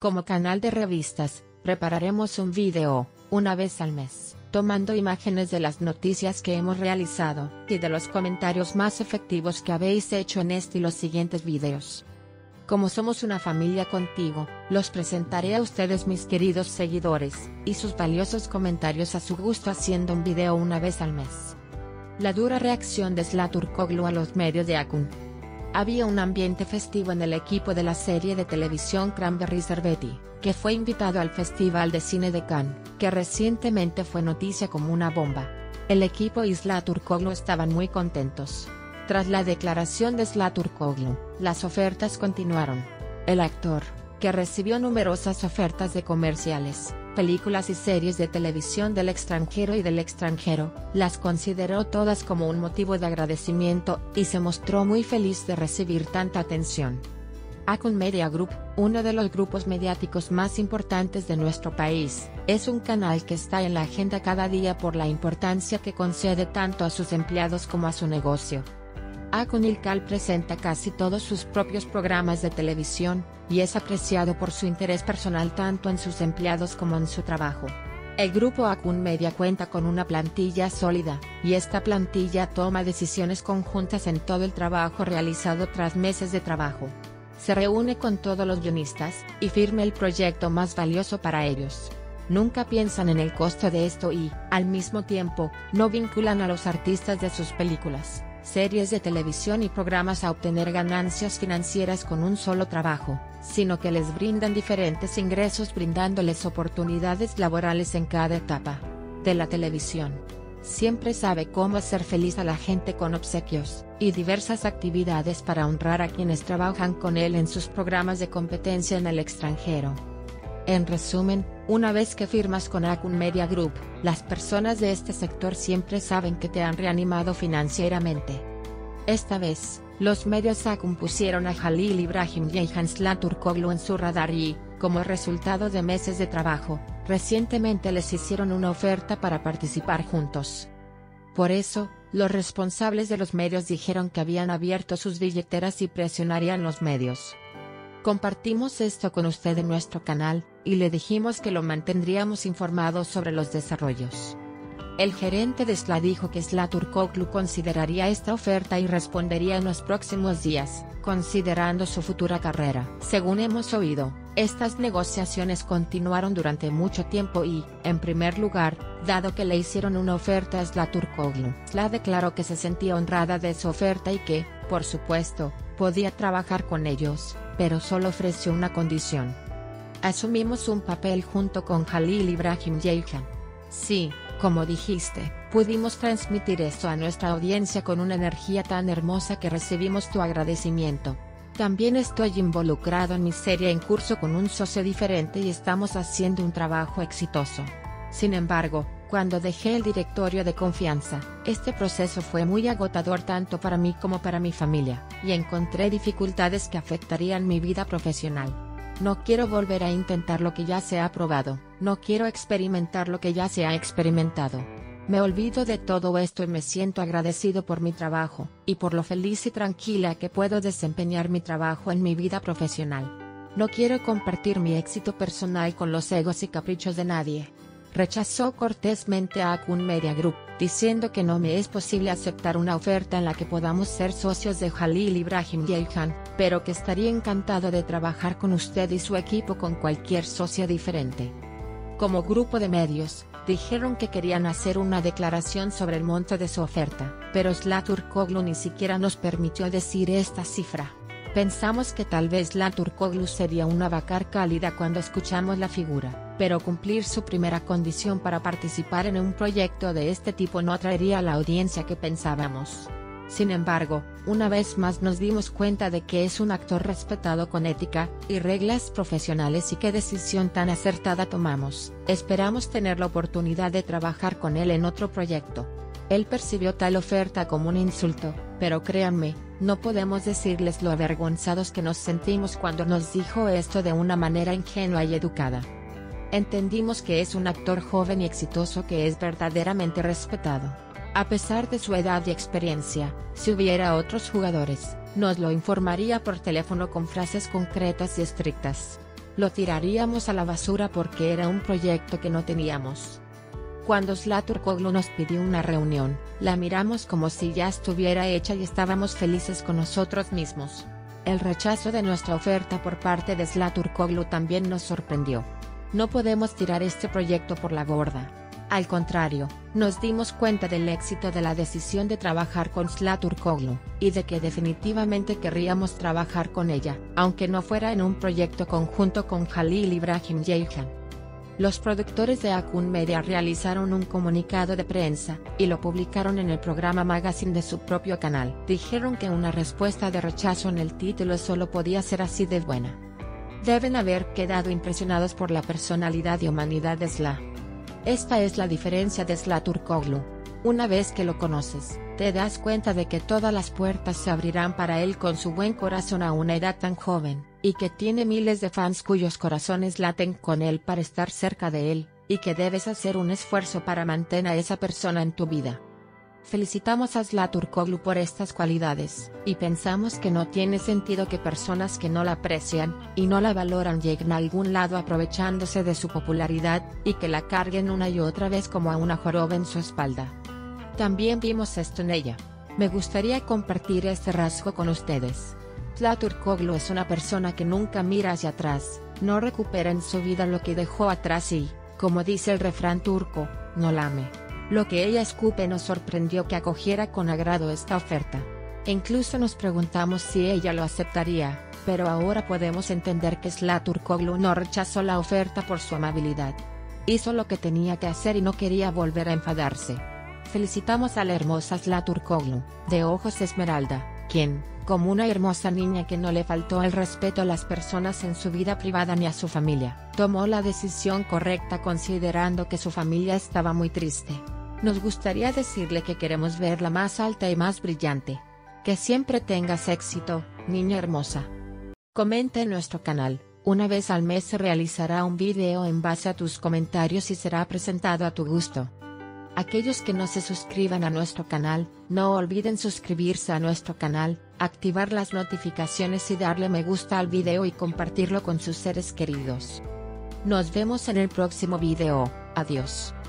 Como canal de revistas, prepararemos un video, una vez al mes, tomando imágenes de las noticias que hemos realizado, y de los comentarios más efectivos que habéis hecho en este y los siguientes videos. Como somos una familia contigo, los presentaré a ustedes mis queridos seguidores, y sus valiosos comentarios a su gusto haciendo un video una vez al mes. La dura reacción de Zlaturkoglu a los medios de Akun. Había un ambiente festivo en el equipo de la serie de televisión Cranberries Betty, que fue invitado al Festival de Cine de Cannes, que recientemente fue noticia como una bomba. El equipo y Zlaturkoglu estaban muy contentos. Tras la declaración de Zlaturkoglu, las ofertas continuaron. El actor, que recibió numerosas ofertas de comerciales, películas y series de televisión del extranjero y del extranjero, las consideró todas como un motivo de agradecimiento, y se mostró muy feliz de recibir tanta atención. Akun Media Group, uno de los grupos mediáticos más importantes de nuestro país, es un canal que está en la agenda cada día por la importancia que concede tanto a sus empleados como a su negocio. Akun Ilkal presenta casi todos sus propios programas de televisión, y es apreciado por su interés personal tanto en sus empleados como en su trabajo. El grupo Akun Media cuenta con una plantilla sólida, y esta plantilla toma decisiones conjuntas en todo el trabajo realizado tras meses de trabajo. Se reúne con todos los guionistas, y firma el proyecto más valioso para ellos. Nunca piensan en el costo de esto y, al mismo tiempo, no vinculan a los artistas de sus películas, series de televisión y programas a obtener ganancias financieras con un solo trabajo, sino que les brindan diferentes ingresos brindándoles oportunidades laborales en cada etapa de la televisión. Siempre sabe cómo hacer feliz a la gente con obsequios, y diversas actividades para honrar a quienes trabajan con él en sus programas de competencia en el extranjero. En resumen, una vez que firmas con Akun Media Group, las personas de este sector siempre saben que te han reanimado financieramente. Esta vez, los medios Akun pusieron a Halil Ibrahim y Ayhan Zlaturkoglu en su radar y, como resultado de meses de trabajo, recientemente les hicieron una oferta para participar juntos. Por eso, los responsables de los medios dijeron que habían abierto sus billeteras y presionarían los medios. Compartimos esto con usted en nuestro canal, y le dijimos que lo mantendríamos informado sobre los desarrollos. El gerente de SLA dijo que Zlaturkoglu consideraría esta oferta y respondería en los próximos días, considerando su futura carrera. Según hemos oído, estas negociaciones continuaron durante mucho tiempo y, en primer lugar, dado que le hicieron una oferta a Zlaturkoglu, SLA declaró que se sentía honrada de su oferta y que, por supuesto, podía trabajar con ellos, pero solo ofreció una condición. Asumimos un papel junto con Halil Ibrahim y Ayhan. Sí, como dijiste, pudimos transmitir esto a nuestra audiencia con una energía tan hermosa que recibimos tu agradecimiento. También estoy involucrado en mi serie en curso con un socio diferente y estamos haciendo un trabajo exitoso. Sin embargo, cuando dejé el directorio de confianza, este proceso fue muy agotador tanto para mí como para mi familia, y encontré dificultades que afectarían mi vida profesional. No quiero volver a intentar lo que ya se ha probado, no quiero experimentar lo que ya se ha experimentado. Me olvido de todo esto y me siento agradecido por mi trabajo, y por lo feliz y tranquila que puedo desempeñar mi trabajo en mi vida profesional. No quiero compartir mi éxito personal con los egos y caprichos de nadie. Rechazó cortésmente a Akun Media Group, diciendo que no me es posible aceptar una oferta en la que podamos ser socios de Halil Ibrahim y Ayhan, pero que estaría encantado de trabajar con usted y su equipo con cualquier socio diferente. Como grupo de medios, dijeron que querían hacer una declaración sobre el monto de su oferta, pero Zlaturkoglu ni siquiera nos permitió decir esta cifra. Pensamos que tal vez Zlaturkoglu sería una vacar cálida cuando escuchamos la figura, pero cumplir su primera condición para participar en un proyecto de este tipo no atraería a la audiencia que pensábamos. Sin embargo, una vez más nos dimos cuenta de que es un actor respetado con ética y reglas profesionales y qué decisión tan acertada tomamos. Esperamos tener la oportunidad de trabajar con él en otro proyecto. Él percibió tal oferta como un insulto, pero créanme, no podemos decirles lo avergonzados que nos sentimos cuando nos dijo esto de una manera ingenua y educada. Entendimos que es un actor joven y exitoso que es verdaderamente respetado. A pesar de su edad y experiencia, si hubiera otros jugadores, nos lo informaría por teléfono con frases concretas y estrictas. lo tiraríamos a la basura porque era un proyecto que no teníamos. Cuando Zlaturkoglu nos pidió una reunión, la miramos como si ya estuviera hecha y estábamos felices con nosotros mismos. El rechazo de nuestra oferta por parte de Zlaturkoglu también nos sorprendió. No podemos tirar este proyecto por la borda. Al contrario, nos dimos cuenta del éxito de la decisión de trabajar con Zlaturkoglu, y de que definitivamente querríamos trabajar con ella, aunque no fuera en un proyecto conjunto con Halil Ibrahim Ceyhan. Los productores de Akun Media realizaron un comunicado de prensa, y lo publicaron en el programa Magazine de su propio canal. Dijeron que una respuesta de rechazo en el título solo podía ser así de buena. Deben haber quedado impresionados por la personalidad y humanidad de Zla. Esta es la diferencia de Zlaturkoglu. Una vez que lo conoces, te das cuenta de que todas las puertas se abrirán para él con su buen corazón a una edad tan joven, y que tiene miles de fans cuyos corazones laten con él para estar cerca de él, y que debes hacer un esfuerzo para mantener a esa persona en tu vida. Felicitamos a Zlaturkoglu por estas cualidades, y pensamos que no tiene sentido que personas que no la aprecian, y no la valoran lleguen a algún lado aprovechándose de su popularidad, y que la carguen una y otra vez como a una joroba en su espalda. También vimos esto en ella. Me gustaría compartir este rasgo con ustedes. Zlaturkoglu es una persona que nunca mira hacia atrás, no recupera en su vida lo que dejó atrás y, como dice el refrán turco, no lame. Lo que ella escupe nos sorprendió que acogiera con agrado esta oferta. E incluso nos preguntamos si ella lo aceptaría, pero ahora podemos entender que Zlaturkoglu no rechazó la oferta por su amabilidad. Hizo lo que tenía que hacer y no quería volver a enfadarse. Felicitamos a la hermosa Zlaturkoglu, de ojos esmeralda, quien, como una hermosa niña que no le faltó el respeto a las personas en su vida privada ni a su familia, tomó la decisión correcta considerando que su familia estaba muy triste. Nos gustaría decirle que queremos verla más alta y más brillante. Que siempre tengas éxito, niña hermosa. Comenta en nuestro canal. Una vez al mes se realizará un video en base a tus comentarios y será presentado a tu gusto. Aquellos que no se suscriban a nuestro canal, no olviden suscribirse a nuestro canal, activar las notificaciones y darle me gusta al video y compartirlo con sus seres queridos. Nos vemos en el próximo video. Adiós.